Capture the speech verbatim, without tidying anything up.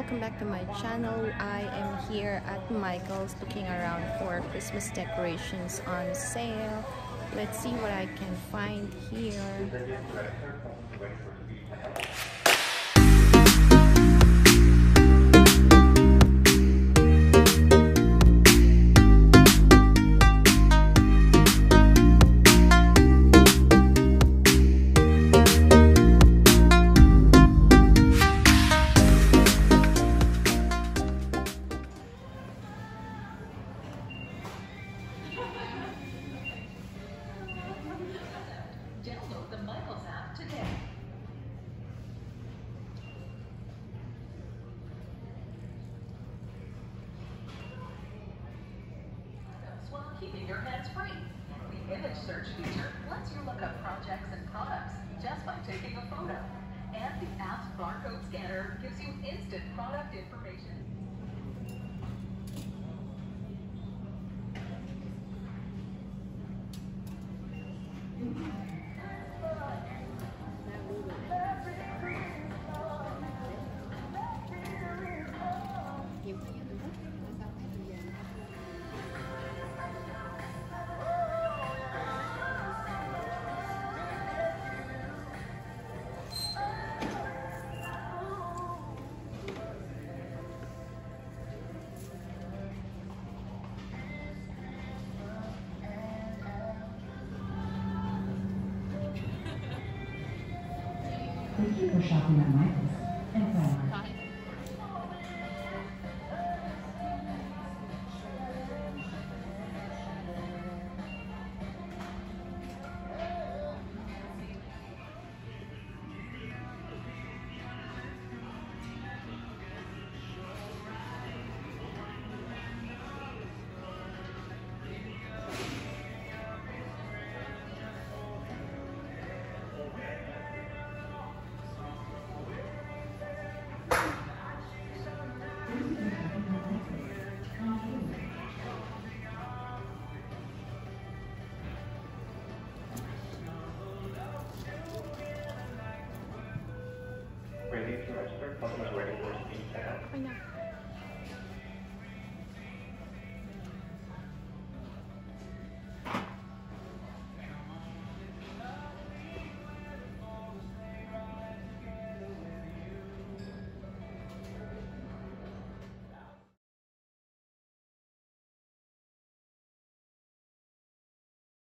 welcome back to my channel. I am here at Michael's looking around for Christmas decorations on sale. Let's see what I can find here. Download the Michaels app today. While keeping your hands free. The image search feature lets you look up projects and products just by taking a photo. And the app's barcode scanner gives you instant product information. Thank you for shopping at Michael's and Primark. Ready to register? Customers waiting for speed tab. I know.